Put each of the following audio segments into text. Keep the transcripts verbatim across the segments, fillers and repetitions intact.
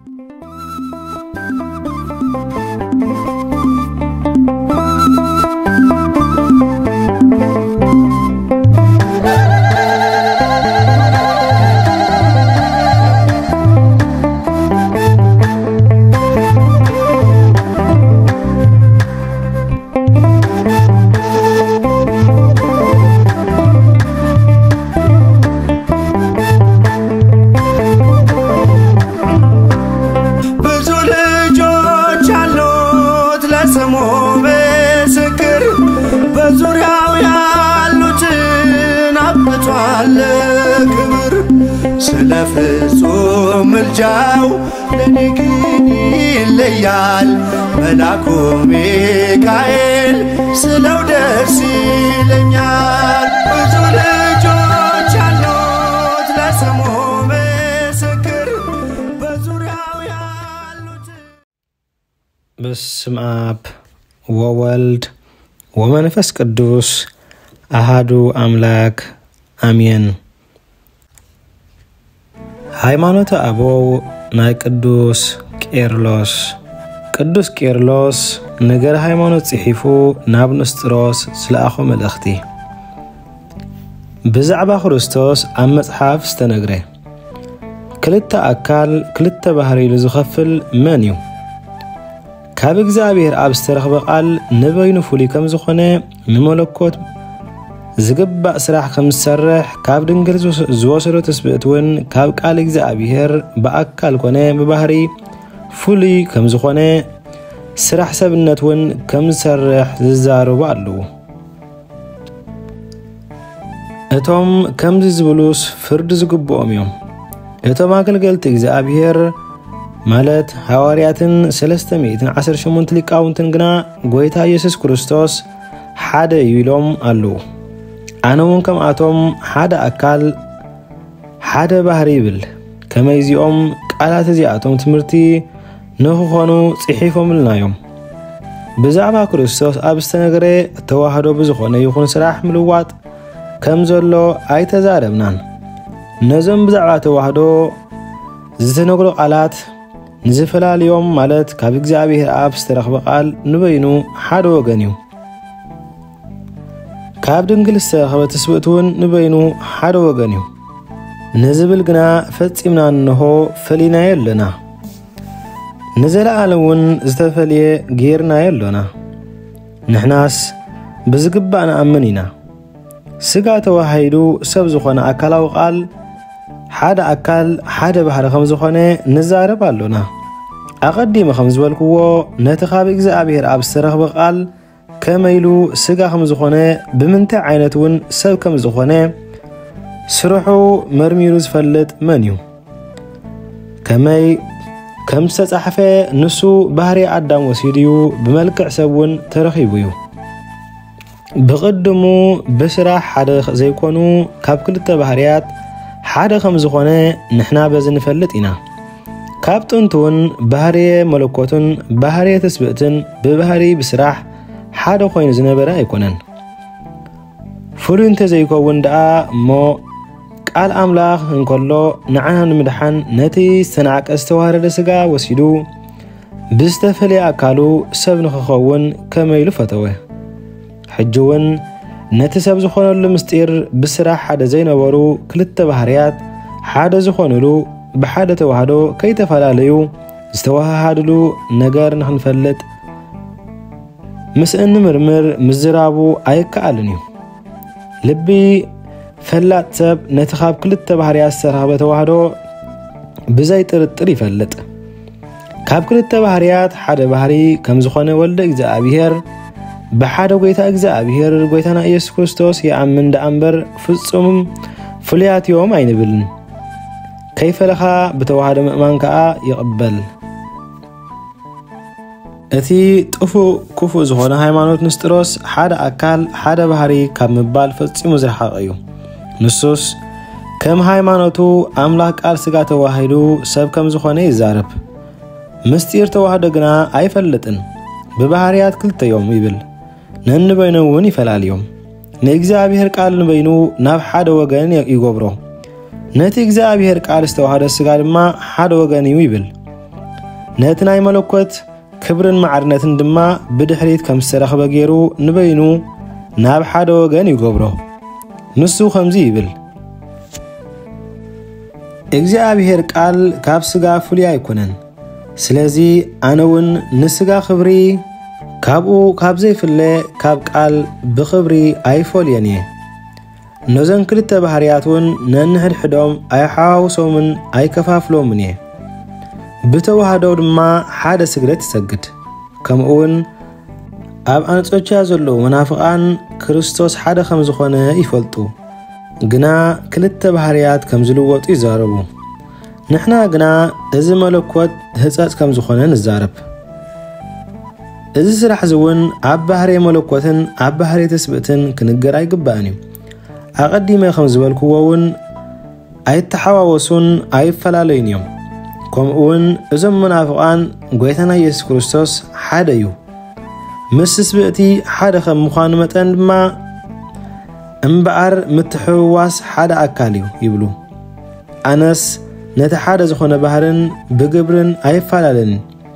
ስለፍጹም ምልጃው ለኔግን ይለያል መላኩ ሚካኤል ስለው ደስ ይለኛል ብዙ ልጆች አሉት ለስሙ ምስክር በዙሪያው ያሉት በስመ አብ ወወልድ ወመንፈስ ቅዱስ አሃዱ አምላክ አሜን ሃይማኖተ አበው ናይ ቅዱስ ቄርሎስ ቅዱስ ቄርሎስ ነገር ሃይማኖት ጽሒፉ ናብ ንስጥሮስ ስለአኹ መልእኽቲ ብዛዕባ ክርስቶስ ኣብ መጽሓፍ ዝተነግረ ክልተ ኣካል ክልተ ባህሪ ዝኸፍል መን እዩ ካብ እግዚአብሔር ኣብ ዝተረኽበ ቃል ንበይኑ ፍሉይ ከም ዝኾነ ንመለኮት ዝግባእ ስራሕ ከም ዝሰርሕ ካብ ድንግል ዝወሰዶ ትስብእትን ካብ ቃል እግዚአብሔር በአካል ኮነ በባህሪ ፍሉይ ከም ዝኾነ ስራሕ ሰብነትን ከም ዝሰርሕ ዝዛረቡ ኣለዉ እቶም ከም ዝብሉስ ፍርድ ዝግብኦም እዮም እቶም አገልገልቲ እግዚአብሔር ማለት ሐዋርያትን ሰለስተ ሚእትን ዓሰርተ ሸሞንተ ሊቃውንትን ግና ጎይታ ኢየሱስ ክርስቶስ ሓደ ይብሎም ኣለዉ ኣነውን ከም ኣቶም ሓደ ኣካል ሓደ ባህሪ ይብል ከመይዚኦም ቃላት እዚኣቶም ትምህርቲ ንኽኾኑ ጽሒፎም ልናዮም ብዛዕባ ክርስቶስ ኣብ ዝተነገረ ተዋህዶ ብዝኾነ ይኹን ስራሕ ምልዋጥ ከም ዘሎ ኣይተዛረብናን ነዞም ብዛዕባ ተዋህዶ ዝተነገሩ ቃላት ንዝፈላለዮም ማለት ካብ እግዚአብሔር ኣብ ዝተረኽበ ቃል ንበይኑ ሓደ ወገን እዩ ካብ ድንግል ዝተረኽበ ትስብእትን ንበይኑ ሓደ ወገን እዩ ንዝብል ግና ፈጺምና እንሆ ፈሊና የለና ንዘለዓለምን ዝተፈልየ ጌርና የለና ንሕናስ ብዝግባእ ንኣምን ኢና ስጋ ተዋሂዱ ሰብ ዝኾነ ኣካላዊ ቃል ሓደ ኣካል ሓደ ባህሪ ከም ዝኾነ ንዛረብ ኣለና ኣቐዲመ ከም ዝበልክዎ ነቲ ካብ እግዚአብሔር ኣብ ዝተረኽበ ቃል ከመይሉ ስጋ ከም ዝኾነ ብምንታይ ዓይነት እውን ሰብ ከም ዝኾነ ስርሑ መርሚሩ ዝፈልጥ መን እዩ ከመይ ከም ዝተጻሕፈ ንሱ ባህሪ ኣዳም ወሲዱ ብመልክዕ ሰብ እውን ተረኺቡ እዩ ብቅድሙ ብስራሕ ሓደ ዘይኮኑ ካብ ክልተ ባህርያት ሓደ ከም ዝኾነ ንሕና በዚ ንፈልጥ ኢና ካብ ጥንቱን ባህሪ መለኮትን ባህሪ ተስብእትን ብባህሪ ብስራሕ ሓደ ኮይኑ ዝነበረ ኣይኮነን ፍሉይ እንተዘይከውን ደኣ እሞ ቃል ኣምላኽ እንከሎ ንዓና ንምድሓን ነቲ ዝተናዕቀ ዝተዋረደ ስጋ ወሲዱ ብዝተፈልየ ኣካሉ ሰብ ንኽኸውን ከመይሉ ፈተወ ሕጂ እውን ነቲ ሰብ ዝኾነሉ ምስጢር ብስራሕ ሓደ ዘይነበሩ ክልተ ባህርያት ሓደ ዝኾኑሉ ብሓደ ተዋህዶ ከይተፈላለዩ ዝተዋሃሃድሉ ነገር ንኽንፈልጥ ምስእን ምርምር ምዝራቡ ኣይከኣልን እዩ ልቢ ፈላጥ ሰብ ነቲ ካብ ክልተ ባህርያት ዝተረኸበ ተዋህዶ ብዘይ ጥርጥር ይፈልጥ ካብ ክልተ ባህርያት ሓደ ባህሪ ከም ዝኾነ ወልደ እግዚአብሔር بحاجة قويتا أجزاء بهير قويتنا إيسوس كريستوس يأمن دا أمبر فتصوم فليات يوم أين بلن كيف لها بتوحد مؤمنك يقبل أتي تفو كفو زهونا هايمانوت نستروس حدا أكال حدا بحري كم مبال فتصوم زرحا غيو نصوص كم هايمانوتو أملاك أرسقا توحيدو سب كم زهونا يزارب مستير توحد قنا أي فلتن ببحريات كلتا يوم يبل نن بينو وني فلال يوم نإجزابيهر قال نبينو ناب حدا وغن يغبرو نتي إجزابيهر قال استوحد السقال ما حدا وغن يبل نتناي ملكوت كبرن معرنتن دما بدحريت كم استرخب غيرو نبينو ناب حدا وغن يغبرو نسو خمزي يبل እግዚአብሔር ቃል ካብ ስጋ ፍሉይ ኣይኮነን ስለዚ ኣነውን ንስጋ ክብሪ ካብኡ ካብ ዘይፍለ ካብ ቃል ብክብሪ ኣይፈልየን እየ ነዘን ክልተ ባህርያቱን ነንሕድሕዶም ኣይሓዋውሶምን ኣይከፋፍሎምን እየ ብተዋህደው ድማ ሓደ ስግደት ይሰግድ ከምኡውን ኣብ ኣንጾኪያ ዘለዉ መናፍቃን ክርስቶስ ሓደ ከም ዝኾነ ይፈልጡ ግና ክልተ ባህርያት ከም ዝልወጡ ይዛረቡ ንሕና ግና እዚ መለኮት ህጸጽ ከም ዝኾነ ንዛረብ እዚ ስራሕ ዝውን ኣብ ባህሪ መለኮትን ኣብ ባህሪ ተስብእትን ክንገር ኣይግባእን እዩ ኣቀዲመ ከም ዝበልክዎውን ኣይተሓዋወሱን ኣይፈላለዩን እዮም ከምኡውን እዞም መናፍቃን ጎይታና ኢየሱስ ክርስቶስ ሓደ እዩ ምስ ስብእቲ ሓደ ከም ምዃኑ መጠን ድማ እምበኣር ምትሕውዋስ ሓደ ኣካል እዩ ይብሉ ኣነስ ነቲ ሓደ ዝኾነ ባህርን ብግብርን ኣይፈላለን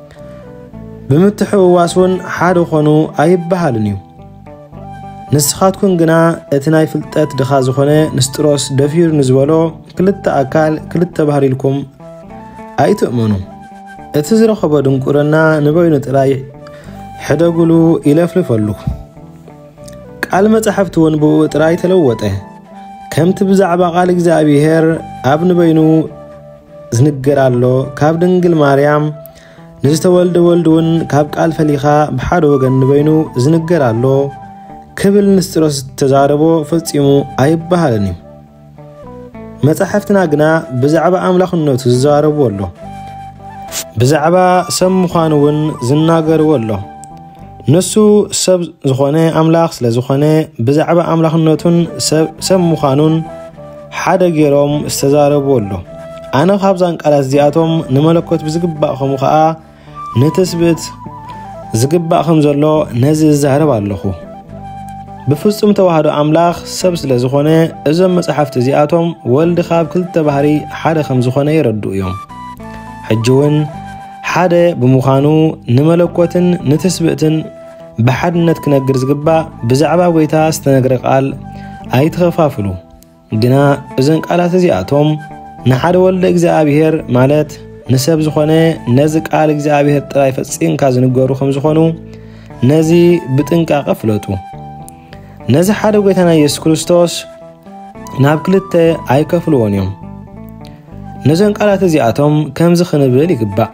ብምትሕውዋስውን ሓደ ኾኑ ኣይበሃልን እዩ ንስኻትኩን ግና እቲ ናይ ፍልጠት ድኻ ዝኾነ ንስጥሮስ ደፊሩ ንዝበሎ ክልተ ኣካል ክልተ ባህሪ ኢልኩም ኣይትእመኑ እቲ ዝረኸቦ ድንቁርና ንበይኑ ጥራይ ሕደጉሉ ይለፍልፈሉ ቃል መጽሐፍት ውን ብኡ ጥራይ ተለወጠ ከምቲ ብዛዕባ ቃል እግዚአብሔር ኣብ ንበይኑ ዝንገራሎ ካብ ድንግል ማርያም ንዝተወልደ ወልድውን ካብ ቃል ፈሊኻ ብሓደ ወገን ንበይኑ ዝንገራሎ ክብል ንስጥሮስ ተዛረቦ ፈጺሙ ኣይበሃልን እዩ መጽሐፍትና ግና ብዛዕባ ኣምላኽነቱ ዝዛረቡ ኣሎ ብዛዕባ ሰብ ምዃኑ ውን ዝናገርዎ ኣሎ ንሱ ሰብ ዝኾነ ኣምላኽ ስለ ዝኾነ ብዛዕባ ኣምላኽነቱን ሰብ ምዃኑን ሓደ ገይሮም ዝተዛረቡ ኣሎ ኣነ ካብዛን ቃላት እዚኣቶም ንመለኮት ብዝግባእ ከምኡ ከዓ ንተስብእት ዝግባእ ከም ዘሎ ነዚ ዝዛረብ ኣለኹ ብፍጹም ተዋህዶ ኣምላኽ ሰብ ስለ ዝኾነ እዞም መጽሓፍቲ እዚኣቶም ወልዲ ካብ ክልተ ባህሪ ሓደ ከም ዝኾነ ይረድኡ እዮም ሕጂ እውን ሓደ ብምዃኑ ንመለኮትን ንተስብእትን ብሓድነት ክነግር ዝግባእ ብዛዕባ ጎይታ ዝተነገረ ቃል ኣይተኸፋፍሉ ግና እዘን ቃላት እዚኣቶም ንሓደ ወልደ እግዚአብሔር ማለት ንሰብ ዝኾነ ነዚ ቃል እግዚአብሔር ጥራይ ፈጺምካ ዝንገሩ ከም ዝኾኑ ነዚ ብጥንቃቐ ፍለጡ ነዚ ሓደ ጎይታና ኢየሱስ ክርስቶስ ናብ ክልተ ኣይከፍልዎን እዮም ነዘን ቃላት እዚኣቶም ከምዚ ክንብል ይግባእ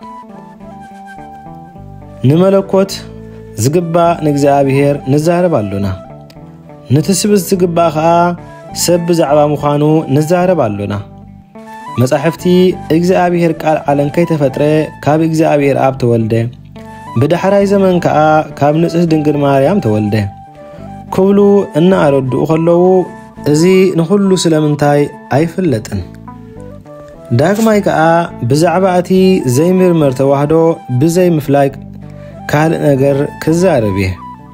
ንመለኮት ዝግባእ ንእግዚአብሔር ንዛረብ ኣሎና ንትስብእት ዝግባእ ከዓ ሰብ ብዛዕባ ምዃኑ ንዛረብ ኣሎና መጻሕፍቲ እግዚአብሔር ቃል ዓለም ከይተፈጥረ ካብ እግዚአብሔር ኣብ ተወልደ ብዳሕራይ ዘመን ከዓ ካብ ንጽሕት ድንግል ማርያም ተወልደ ክብሉ እናኣረድኡ ከለዉ እዚ ንኹሉ ስለምንታይ ኣይፍለጥን ዳግማይ ከዓ ብዛዕባ እቲ ዘይምርመር ተዋህዶ ብዘይ ምፍላይ ካልእ ነገር ክዛረብ እየ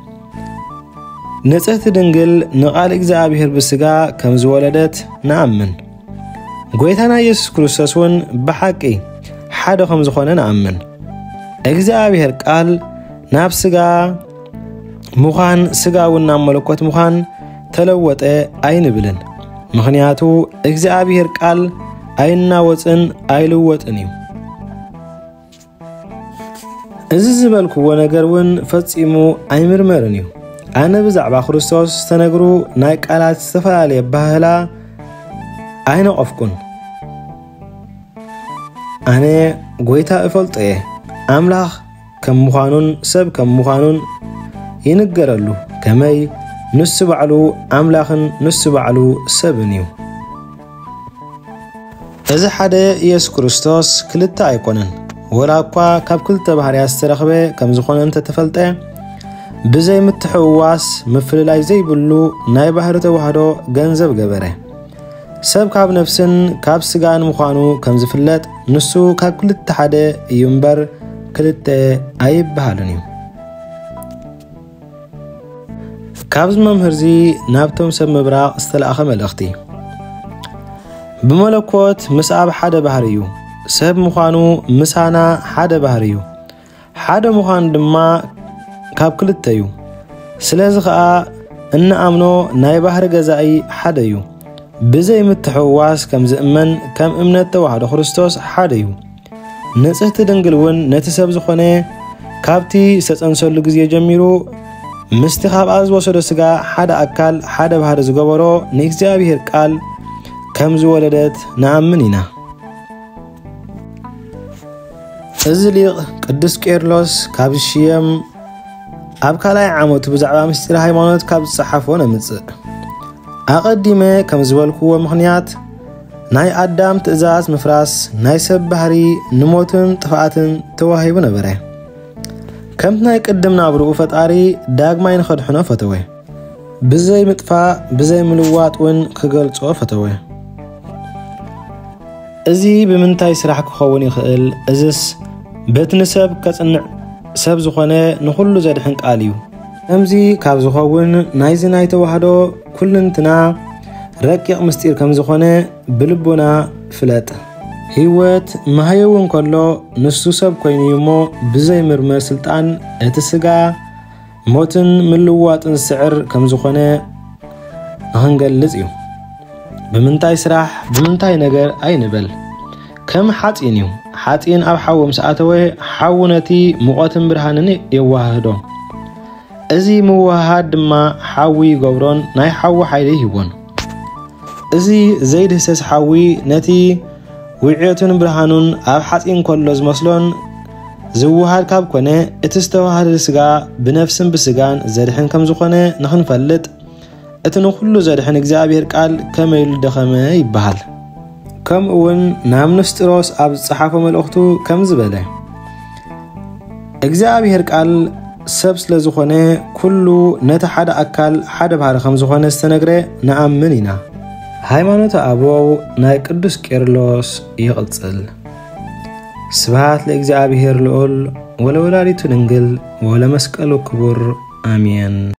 ንጽሕት ድንግል ንቃል እግዚአብሔር ብስጋ ከም ዝወለደት ንኣምን ጎይታና ኢየሱስ ክርስቶስ ውን ብሓቂ ሓደ ከም ዝኾነ ንኣምን እግዚአብሔር ቃል ናብ ስጋ ምዃን ስጋ ውን ናብ መለኮት ምዃን ተለወጠ ኣይንብልን ምኽንያቱ እግዚአብሔር ቃል ኣይናወፅን ኣይልወጥን እዩ እዚ ዝበልክዎ ነገር ውን ፈጺሙ ኣይምርመርን እዩ ኣነ ብዛዕባ ክርስቶስ ዝተነግሩ ናይ ቃላት ዝተፈላለየ ባህላ ኣይነቐፍኩን ኣነ ጎይታ እፈልጦ እየ ኣምላኽ ከም ምዃኑን ሰብ ከም ምዃኑን ይንገረሉ ከመይ ንሱ ባዕሉ ኣምላኽን ንሱ ባዕሉ ሰብን እዩ እዚ ሓደ ኢየሱስ ክርስቶስ ክልተ ኣይኮነን ወላ እኳ ካብ ክልተ ባህርያት ዝተረኸበ ከም ዝኾነ እንተተፈልጠ ብዘይ ምትሕውዋስ ምፍልላይ ዘይብሉ ናይ ባህሪ ተዋህዶ ገንዘብ ገበረ ሰብ ካብ ነፍስን ካብ ስጋን ምዃኑ ከም ዝፍለጥ ንሱ ካብ ክልተ ሓደ እዩ እምበር ክልተ ኣይበሃልን እዩ ካብዚ መምህር እዚ ናብቶም ሰብ ምብራቕ ዝተለኣኸ መልእኽቲ ብመለኮት ምስ ኣብ ሓደ ባህሪ እዩ ሰብ ምዃኑ ምሳና ሓደ ባህር እዩ ሓደ ምዃኑ ድማ ካብ ክልተ እዩ ስለዚ ከዓ እንኣምኖ ናይ ባህር ገዛኢ ሓደ እዩ ብዘይ ምትሕውዋስ ከም ዝእመን ከም እምነት ተዋህዶ ክርስቶስ ሓደ እዩ ንጽሕቲ ድንግል እውን ነቲ ሰብ ዝኾነ ካብቲ ዝተጸንሰሉ ግዜ ጀሚሩ ምስቲ ካብኣ ዝወሰዶ ስጋ ሓደ ኣካል ሓደ ባህር ዝገበሮ ንእግዚአብሔር ቃል ከም ዝወለደት ንኣምን ኢና እዚ ሊቅ ቅዱስ ቄርሎስ ካብ ዝሽየም ኣብ ካልኣይ ዓመቱ ብዛዕባ ምስጢር ሃይማኖት ካብ ዝጸሓፎ ነምጽእ ኣቐዲመ ከም ዝበልክዎ ምኽንያት ናይ ኣዳም ትእዛዝ ምፍራስ ናይ ሰብ ባህሪ ንሞትን ጥፍኣትን ተዋሂቡ ነበረ ከምቲ ናይ ቅድም ናብርኡ ፈጣሪ ዳግማይ ንኸድሕኖ ፈተወ ብዘይ ምጥፋእ ብዘይ ምልዋጥ እውን ክገልጾ ፈተወ እዚ ብምንታይ ስራሕ ክኸውን ይኽእል እዝስ በቲ ንሰብ ከጽንዕ ሰብ ዝኾነ ንኹሉ ዘድሕን ቃል እዩ ከምዚ ካብ ዝኸውን ናይዚ ናይ ተዋህዶ ኩልንትና ረቂቕ ምስጢር ከም ዝኾነ ብልቦና ፍለጥ ህይወት ማህየው እንከሎ ንሱ ሰብ ኮይኑ እሞ ብዘይ ምርመር ስልጣን እቲ ስጋ ሞትን ምልዋጥን ስዕር ከም ዝኾነ ንኽንገልጽ እዩ ብምንታይ ስራሕ ብምንታይ ነገር ኣይንበል ከም ሓፂን እዩ ሓፂን ኣብ ሓዊ ምስኣተወ ሓዊ ነቲ ሙቐትን ብርሃንን የዋህዶ እዚ ምውሃድ ድማ ሓዊ ይገብሮን ናይ ሓዊ ሓይሊ ይህቦን እዚ ዘይድህሰስ ሓዊ ነቲ ውዕየቱን ብርሃኑን ኣብ ሓፂን ከሎ ዝመስሎን ዝውሃድ ካብ ኮነ እቲ ዝተዋሃደ ስጋ ብነፍስን ብስጋን ዘድሕን ከም ዝኾነ ንኽንፈልጥ እቲ ንኹሉ ዘድሕን እግዚአብሔር ቃል ከመይ ኢሉ ደኸመ ይበሃል ከም እውን ናብ ንስጥሮስ ኣብ ዝጸሓፈ መልእኽቱ ከም ዝበለ እግዚአብሔር ቃል ሰብ ስለ ዝኾነ ኩሉ ነቲ ሓደ ኣካል ሓደ ባህሪ ከም ዝኾነ ዝተነግረ ንኣምን ኢና ሃይማኖት ኣበው ናይ ቅዱስ ቄርሎስ ይቕጽል ስብሐት ለእግዚአብሔር ልዑል ወለወላዲቱ ድንግል ወለመስቀሉ ክቡር አሜን